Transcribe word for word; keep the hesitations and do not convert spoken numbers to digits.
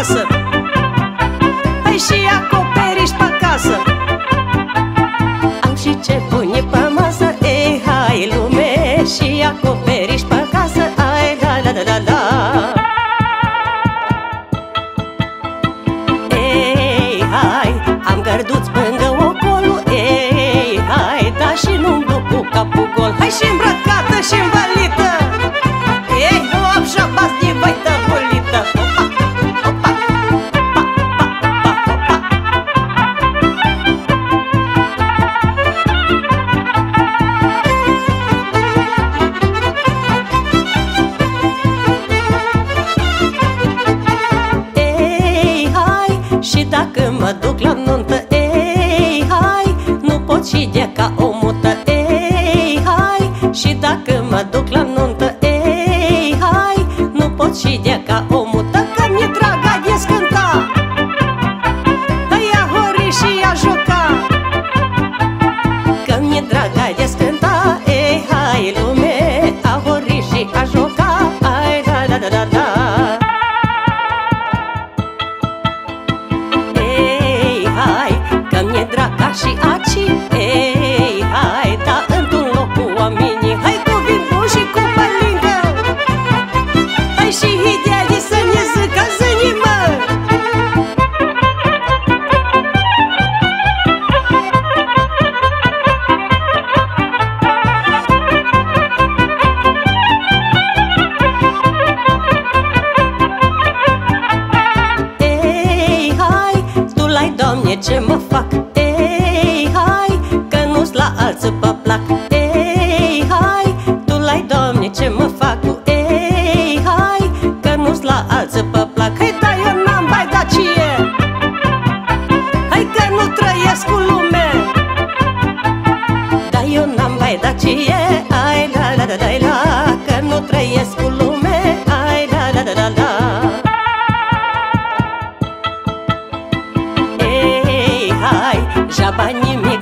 masă, hai și acoperiș pe acasă. Am și ce pune pe masă, ei, hai lume, și acoperiș pe acasă, ai, la la la la la. Ei, hai, am gărduț pângă ocolul, ei, hai, da și nu-mi duc cu capul gol. Hai și îmbrăcată și învălită, ei, hop, șabați din văită bulită. Opa, opa, pa, pa, pa, pa. Ei, hai, și dacă mă duc la nuntă, ei, hai, nu pot și de ca o mută. Ei, hai, și dacă mă duc la nuntă, ei, hai, nu pot și de ca o mută. Că mi-e draga de scânta, hai a hori și a juca. Că mi-e draga de scânta, ei, hai lume, a hori și a juca, ai, la la la la la. Ei, hai, că mi-e draga și aci, ei, hai, da într-un loc cu oamenii, hai cu vin bun și cu pălincă, hai și hideali să ne zică zânii, mă. Ei, hai, tu lai, Doamne, ce mă fac, ei, hai, că nu-s la alții pe plac. Ei, hai, tu lai, Doamne, ce mă fac, ei, hai, că nu-s la alții pe plac. Hai, da, eu n-am bai dacie, hai că nu trăiesc cu lume, da, eu n-am bai dacie, ai, la la la la la, că nu trăiesc cu lume, ai, la la la la la. Ei, hai, ja banii